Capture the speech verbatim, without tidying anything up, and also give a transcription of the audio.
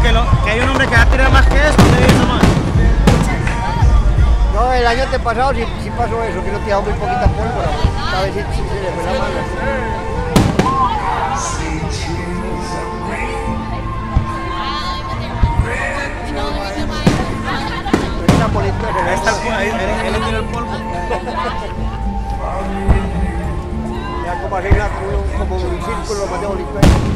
que, lo, que hay un hombre que va a tirar más que esto, ¿te dice más? No, el año antepasado sí, sí pasó eso, que no tiraba muy poquita pólvora. A ver si, si se le fue la mano. Esta bolita se Ahí está el polvo, ahí, él le tiró el polvo. ya como así, una, como un círculo más de bolita.